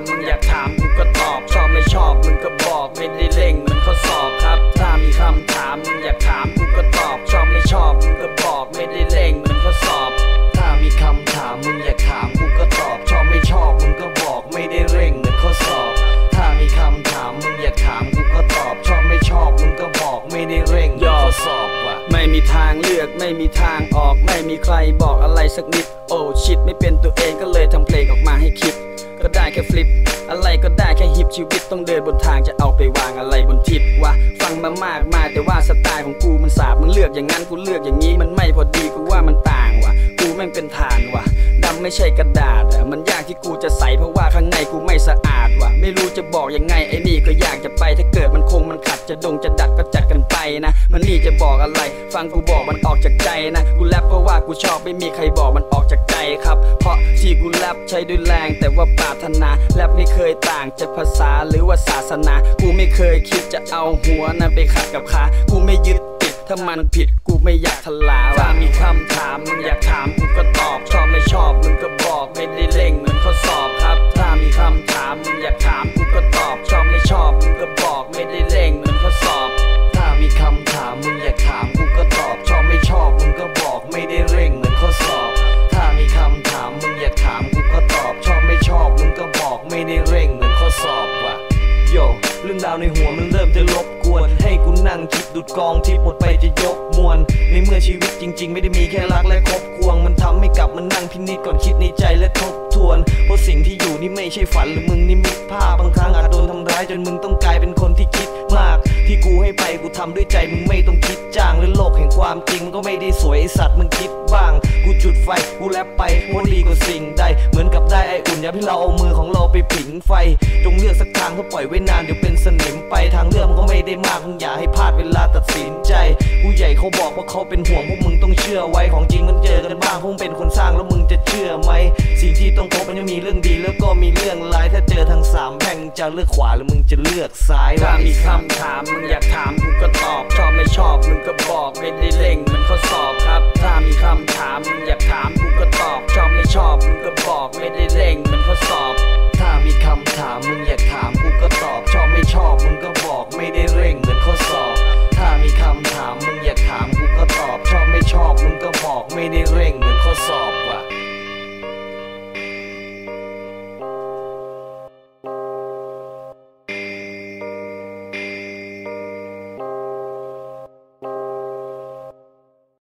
มึงอยากถามกูก็ตอบชอบไม่ชอบมึงก็บอกไม่ได้เร่งเหมือนข้อสอบครับถ้ามีคำถามมึงอยากถามกูก็ตอบชอบไม่ชอบมึงก็บอกไม่ได้เร่งเหมือนข้อสอบถ้ามีคำถามมึงอยากถามกูก็ตอบชอบไม่ชอบมึงก็บอกไม่ได้เร่งเหมือนข้อสอบถ้ามีคำถามมึงอยากถามกูก็ตอบชอบไม่ชอบมึงก็บอกไม่ได้เร่งเหมือนข้อสอบว่ะไม่มีทางเลือกไม่มีทางออกไม่มีใครบอกอะไรสักนิดโอ้ชิดไม่เป็นตัวเองก็เลยทำเพลงออกมาให้คิดก็ได้แค่ฟลิปอะไรก็ได้แค่ฮิปชีวิตต้องเดินบนทางจะเอาไปวางอะไรบนทิศวะฟังมามากมายแต่ว่าสไตล์ของกูมันสาบมึงเลือกอย่างนั้นกูเลือกอย่างนี้มันไม่พอดีกูว่ามันต่างว่ะกูแม่งเป็นฐานว่ะดำไม่ใช่กระดาษอ่ะมันยากที่กูจะใส่เพราะว่าข้างในกูไม่สะอาดว่ะไม่รู้จะบอกยังไงไอ้นี่ก็อยากจะไปถ้าเกิดมันคงมันขัดจะจะดัดก็จัดกันไปนะมันนี่จะบอกอะไรฟังกูบอกมันออกจากใจนะกูแรปเพราะว่ากูชอบไม่มีใครบอกมันออกจากใจครับเพราะที่กูแรปใช้ด้วยแรงแต่ว่าปรารถนาแรปไม่เคยต่างจากภาษาหรือว่าศาสนากูไม่เคยคิดจะเอาหัวนั้นไปขัดกับขากูไม่ยึดติดถ้ามันผิดกูไม่อยากทลาถ้ามีคำถามมึงอยากถามกูก็ตอบชอบไม่ชอบมึงก็บอกไม่ได้เร่งเหมือนข้อสอบครับถ้ามีคำถามมึงอยากถามกูก็ตอบชอบไม่ชอบมึงก็บอกไม่ได้เร่งเหมือนข้อสอบถ้ามีคำถามมึงอยากถามกูก็ตอบชอบไม่ชอบมึงก็บอกไม่ได้เร่งเหมือนข้อสอบถ้ามีคำถามมึงอยากถามกูก็ตอบชอบไม่ชอบมึงก็บอกไม่ได้เร่งเหมือนข้อสอบว่ะโยเรื่องราวในหัวมันเริ่มจะรบกวนให้กูนั่งคิดดูดกองที่หมดไปจะยกมวลในเมื่อชีวิตจริงๆไม่ได้มีแค่รักและครบควงมันทำให้กลับมันนั่งพินิจก่อนคิดในใจและทบทวนเพราะสิ่งที่อยู่นี่ไม่ใช่ฝันหรือมึงนิมิตภาพบางครั้งอาจโดนทำร้ายจนมึงต้องกลายเป็นคนที่คิดมากที่กูให้ไปกูทำด้วยใจมึงไม่ต้องคิดจ้างและโลกแห่งความจริงมันก็ไม่ได้สวยไอสัตว์มึงคิดบ้างกูจุดไฟกูแลบไปว่าดีกว่าสิ่งใดเหมือนกับได้ไออุ่นอยากให้เราเอามือของเราไปผิงไฟจงเลือกสักทางถ้าปล่อยไว้นานเดี๋ยวเป็นสนิมไปทางเลือกมันก็ไม่ได้มากมึงอย่าให้พลาดเวลาตัดสินใจผู้ใหญ่เขาบอกว่าเขาเป็นห่วงพวกมึงต้องเชื่อไว้ของจริงมันเจอกันบ้างพวกเป็นคนสร้างแล้วมึงจะเชื่อไหมสิ่งที่ต้องพบมันยังมีเรื่องดีแล้วก็มีเรื่องร้ายถ้าเจอทางสามแพร่งจะเลือกขวาหรือมึงจะเลือกซ้ายถ้ามีคำถามมึงอยากถามกูก็ตอบชอบไม่ชอบมึงก็บอกไม่ได้เร่งเหมือนข้อสอบครับถ้ามีคำถามมึงอยากถามกูก็ตอบชอบไม่ชอบมึงก็บอกไม่ได้เร่งเหมือนข้อสอบถ้ามีคำถามมึงอยากถามกูก็ตอบชอบ